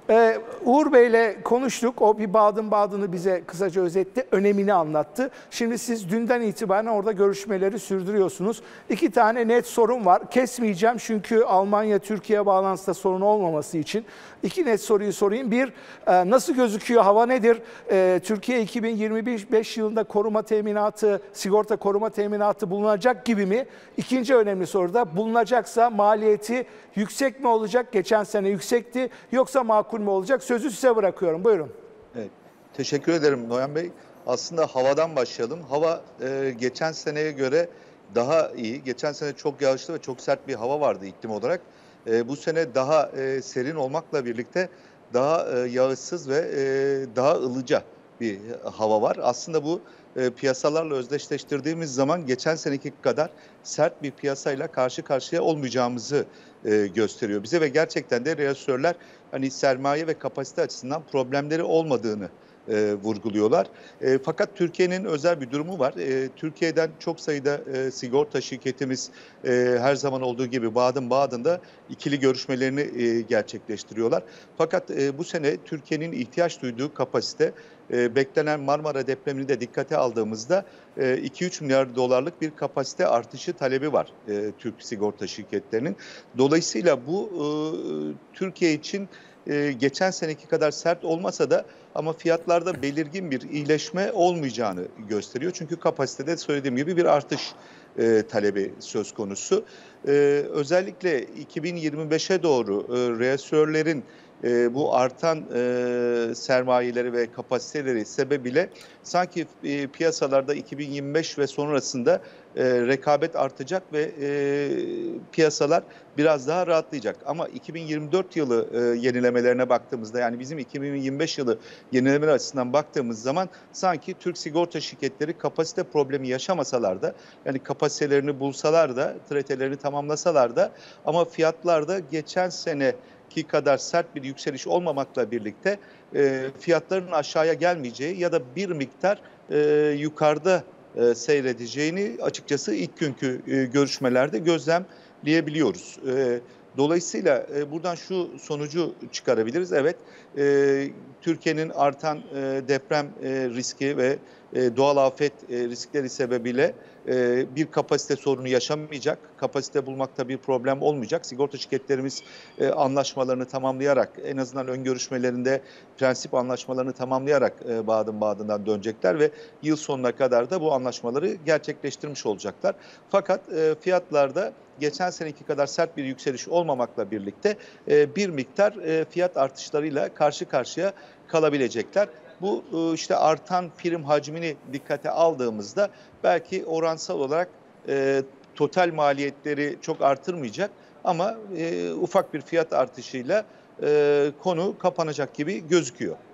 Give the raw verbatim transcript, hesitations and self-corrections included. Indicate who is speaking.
Speaker 1: Ee, Uğur Bey'le konuştuk. O bir Baden-Baden'ı bize kısaca özetti. Önemini anlattı. Şimdi siz dünden itibaren orada görüşmeleri sürdürüyorsunuz. İki tane net sorun var. Kesmeyeceğim çünkü Almanya-Türkiye bağlantısında sorun olmaması için. İki net soruyu sorayım. Bir, nasıl gözüküyor? Hava nedir? Türkiye iki bin yirmi beş yılında koruma teminatı, sigorta koruma teminatı bulunacak gibi mi? İkinci önemli soru da bulunacaksa maliyeti yüksek mi olacak? Geçen sene yüksekti. Yoksa makul mü olacak? Sözü size bırakıyorum. Buyurun.
Speaker 2: Evet, teşekkür ederim Noyan Bey. Aslında havadan başlayalım. Hava e, geçen seneye göre daha iyi. Geçen sene çok yağışlı ve çok sert bir hava vardı iklim olarak. E, bu sene daha e, serin olmakla birlikte daha e, yağışsız ve e, daha ılıca bir hava var. Aslında bu e, piyasalarla özdeşleştirdiğimiz zaman geçen seneki kadar sert bir piyasayla karşı karşıya olmayacağımızı e, gösteriyor bize ve gerçekten de rejisörler hani sermaye ve kapasite açısından problemleri olmadığını e, vurguluyorlar. E, fakat Türkiye'nin özel bir durumu var. E, Türkiye'den çok sayıda e, sigorta şirketimiz e, her zaman olduğu gibi Baden-Baden'da ikili görüşmelerini e, gerçekleştiriyorlar. Fakat e, bu sene Türkiye'nin ihtiyaç duyduğu kapasite e, beklenen Marmara depremini de dikkate aldığımızda e, iki üç milyar dolarlık bir kapasite artışı talebi var e, Türk sigorta şirketlerinin. Dolayısıyla bu e, Türkiye için e, geçen seneki kadar sert olmasa da ama fiyatlarda belirgin bir iyileşme olmayacağını gösteriyor. Çünkü kapasitede söylediğim gibi bir artış e, talebi söz konusu. E, özellikle iki bin yirmi beşe doğru e, rejisörlerin e, bu artan e, sermayeleri ve kapasiteleri sebebiyle sanki e, piyasalarda iki bin yirmi beş ve sonrasında e, rekabet artacak ve e, piyasalar biraz daha rahatlayacak. Ama iki bin yirmi dört yılı e, yenilemelerine baktığımızda yani bizim iki bin yirmi beş yılı yenilemeler açısından baktığımız zaman sanki Türk sigorta şirketleri kapasite problemi yaşamasalar da yani kapasitelerini bulsalar da tretelerini tamamlasalar da ama fiyatlarda geçen sene ki kadar sert bir yükseliş olmamakla birlikte e, fiyatların aşağıya gelmeyeceği ya da bir miktar e, yukarıda e, seyredeceğini açıkçası ilk günkü e, görüşmelerde gözlemleyebiliyoruz. E, dolayısıyla e, buradan şu sonucu çıkarabiliriz. Evet, e, Türkiye'nin artan e, deprem e, riski ve e, doğal afet e, riskleri sebebiyle e, bir kapasite sorunu yaşamayacak. Kapasite bulmakta bir problem olmayacak. Sigorta şirketlerimiz e, anlaşmalarını tamamlayarak en azından ön görüşmelerinde prensip anlaşmalarını tamamlayarak e, Baden-Baden'dan dönecekler ve yıl sonuna kadar da bu anlaşmaları gerçekleştirmiş olacaklar. Fakat e, fiyatlarda geçen seneki kadar sert bir yükseliş olmamakla birlikte e, bir miktar e, fiyat artışlarıyla karşı karşıya kalabilecekler. Bu işte artan prim hacmini dikkate aldığımızda belki oransal olarak e, total maliyetleri çok artırmayacak ama e, ufak bir fiyat artışıyla e, konu kapanacak gibi gözüküyor.